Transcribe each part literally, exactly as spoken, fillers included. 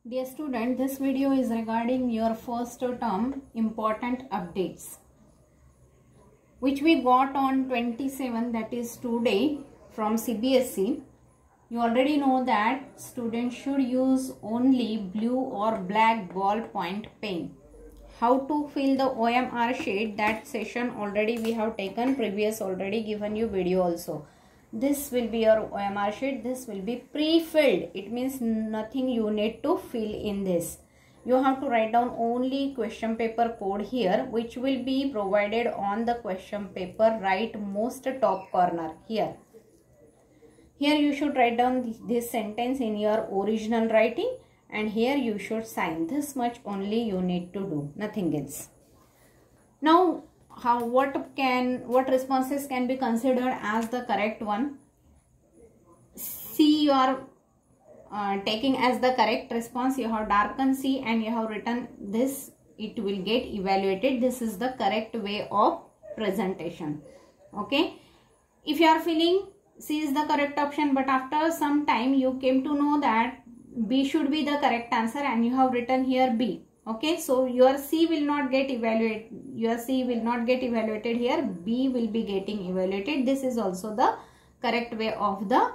Dear student, this video is regarding your first term important updates which we got on twenty-seventh, that is today, from C B S E. You already know that students should use only blue or black ballpoint pen. How to fill the O M R sheet, that session already we have taken, previous already given you video also. This will be your O M R sheet. This will be pre-filled. It means nothing you need to fill in this. You have to write down only question paper code here, which will be provided on the question paper right most top corner here. Here you should write down this sentence in your original writing, and here you should sign. This much only you need to do, nothing else. Now, how what can what responses can be considered as the correct one? C you are uh, taking as the correct response. You have darken C and you have written this. It will get evaluated. This is the correct way of presentation. Okay. If you are feeling C is the correct option, but after some time you came to know that B should be the correct answer and you have written here B. Okay, so your C will not get evaluated. Your C will not get evaluated here. B will be getting evaluated. This is also the correct way of the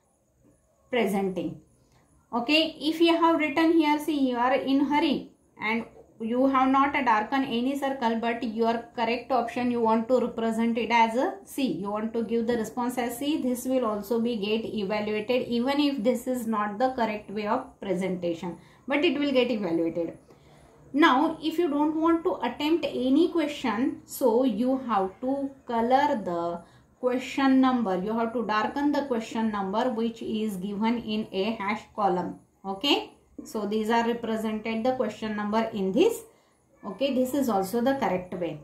presenting. Okay, if you have written here C, you are in hurry and you have not a darken any circle, but your correct option you want to represent it as a C. You want to give the response as C. This will also be get evaluated, even if this is not the correct way of presentation, but it will get evaluated. Now, if you don't want to attempt any question, so you have to color the question number. You have to darken the question number which is given in a hash column. Okay. So, these are represented the question number in this. Okay. This is also the correct way.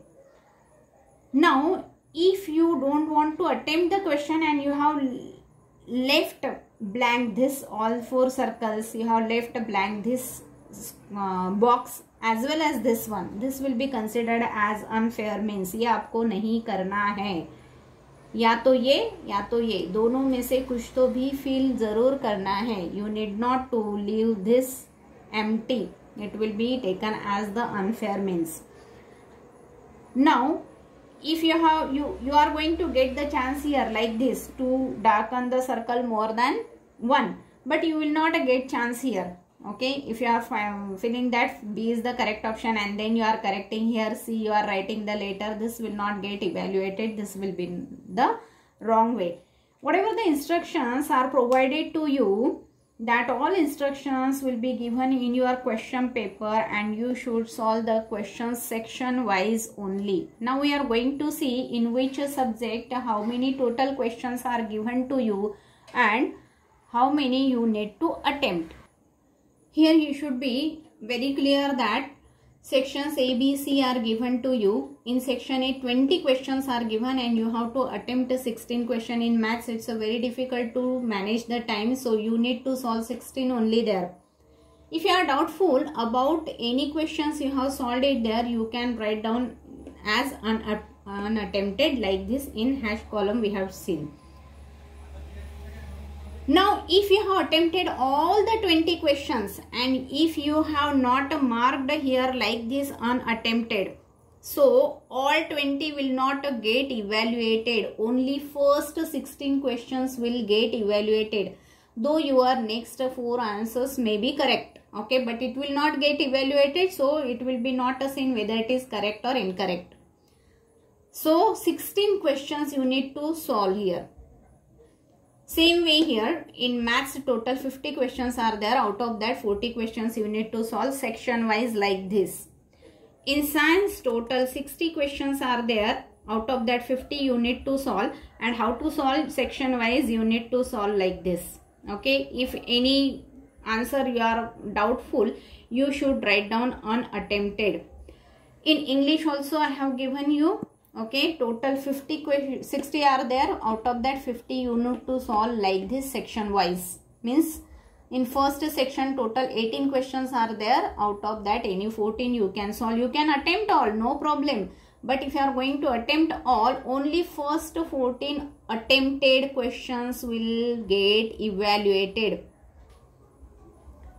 Now, if you don't want to attempt the question and you have left blank this all four circles, you have left blank this uh, box as well as this one, this will be considered as unfair. means ये आपको नहीं करना है, या तो ये या तो ये दोनों में से कुछ तो भी fill जरूर करना है. You need not to leave this empty. It will be taken as the unfair means. Now, if you have you you are going to get the chance here like this to darken the circle more than one, but you will not get chance here. Okay, if you are feeling that B is the correct option and then you are correcting here C, you are writing the letter, this will not get evaluated. This will be the wrong way. Whatever the instructions are provided to you, that all instructions will be given in your question paper and you should solve the questions section wise only. Now we are going to see in which subject how many total questions are given to you and how many you need to attempt. Here you should be very clear that sections A, B, C are given to you. In section A, twenty questions are given and you have to attempt sixteen questions. In maths, it's a very difficult to manage the time. So, you need to solve sixteen only there. If you are doubtful about any questions you have solved it there, you can write down as un unattempted like this in hash column we have seen. Now, if you have attempted all the twenty questions and if you have not marked here like this unattempted, so all twenty will not get evaluated. Only first sixteen questions will get evaluated. Though your next four answers may be correct. Okay, but it will not get evaluated. So, it will be not a seen whether it is correct or incorrect. So, sixteen questions you need to solve here. Same way here, in maths total fifty questions are there. Out of that forty questions you need to solve section wise like this. In science total sixty questions are there. Out of that fifty you need to solve, and how to solve section wise you need to solve like this. Okay, if any answer you are doubtful, you should write down unattempted. In English also I have given you. Okay, total fifty, sixty are there. Out of that fifty you need to solve like this section wise. Means in first section total eighteen questions are there. Out of that any fourteen you can solve. You can attempt all, no problem. But if you are going to attempt all, only first fourteen attempted questions will get evaluated.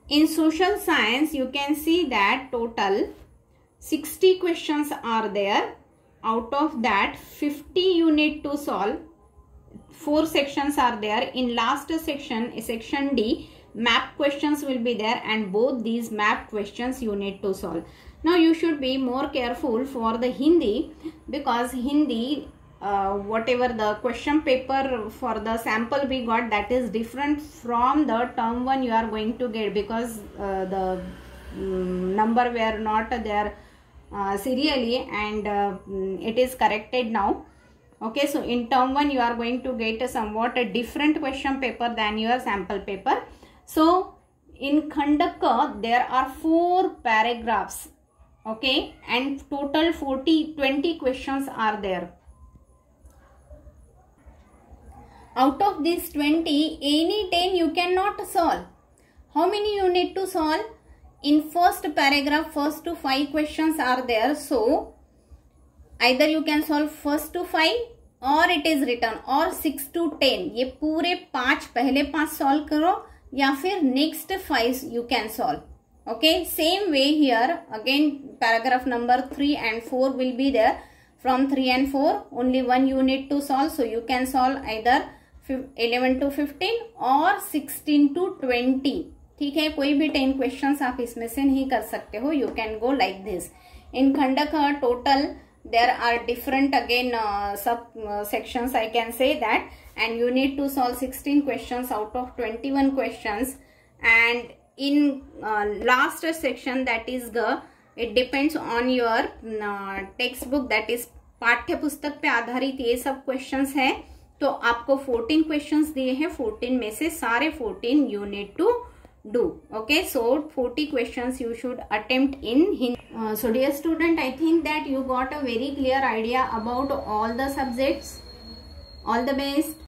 In social science, you can see that total sixty questions are there. Out of that, fifty you need to solve. Four sections are there. In last section, section D, map questions will be there, and both these map questions you need to solve. Now you should be more careful for the Hindi, because Hindi, uh, whatever the question paper for the sample we got, that is different from the term one you are going to get, because uh, the um, number were not there uh, serially, and uh, it is corrected now. Okay, so in term one you are going to get a somewhat a different question paper than your sample paper. So in Khandaka there are four paragraphs, okay, and total forty twenty questions are there. Out of these twenty, any ten you cannot solve. How many you need to solve? In first paragraph, first to five questions are there. So either you can solve first to five, और it is written, और six to ten. ये पूरे पांच पहले पांच solve करो, या फिर next five you can solve. Okay, same way here again paragraph number three and four will be there. From three and four only one you need to solve, so you can solve either eleven to fifteen और sixteen to twenty. ठीक है, कोई भी ten questions आप इसमें से नहीं कर सकते हो. You can go like this. In Khandaka total there are different again uh, sub uh, sections, I can say that, and you need to solve sixteen questions out of twenty-one questions. And in uh, last section, that is the, it depends on your uh, textbook, that is पाठ्य पुस्तक पे आधारित ये सब questions है. तो आपको fourteen questions दिए हैं, fourteen में से सारे fourteen you need to do. Okay, so forty questions you should attempt in Hindi. Uh, so dear student, I think that you got a very clear idea about all the subjects. All the best.